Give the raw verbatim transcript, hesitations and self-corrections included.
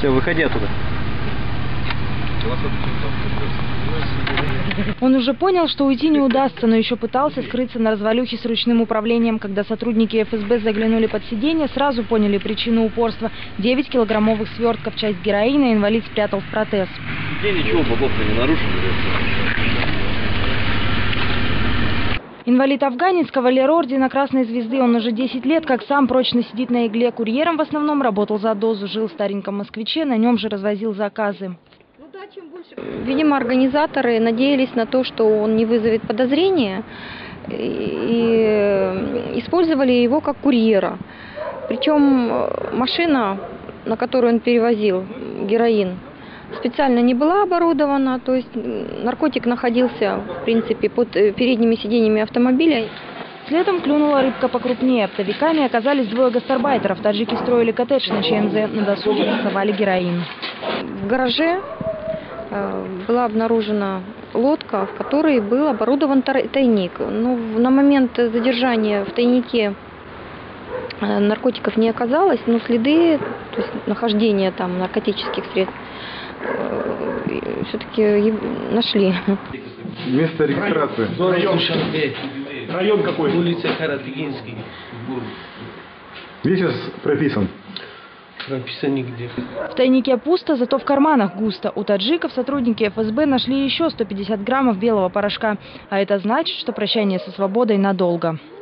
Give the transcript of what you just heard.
Все, выходи оттуда. Он уже понял, что уйти не удастся, но еще пытался скрыться на развалюхе с ручным управлением. Когда сотрудники эф эс бэ заглянули под сиденье, сразу поняли причину упорства. девять килограммовых свертков, часть героина, инвалид спрятал в протез. Я ничего, бабовка не нарушил. Инвалид-афганец, кавалер ордена Красной Звезды. Он уже десять лет, как сам, прочно сидит на игле. Курьером в основном работал за дозу, жил в стареньком москвиче, на нем же развозил заказы. Видимо, организаторы надеялись на то, что он не вызовет подозрения, и использовали его как курьера. Причем машина, на которую он перевозил героин, специально не была оборудована, то есть наркотик находился, в принципе, под передними сиденьями автомобиля. Следом клюнула рыбка покрупнее. Оптовиками оказались двое гастарбайтеров. Таджики строили коттедж на Че эм зэ, на досуге фасовали героин. В гараже была обнаружена лодка, в которой был оборудован тайник. Но на момент задержания в тайнике наркотиков не оказалось, но следы, то есть нахождения там наркотических средств, все-таки нашли. Место регистрации. Район, Район какой? Улица Каратыгинский. Где сейчас прописан? Прописан нигде. В тайнике пусто, зато в карманах густо. У таджиков сотрудники эф эс бэ нашли еще сто пятьдесят граммов белого порошка. А это значит, что прощание со свободой надолго.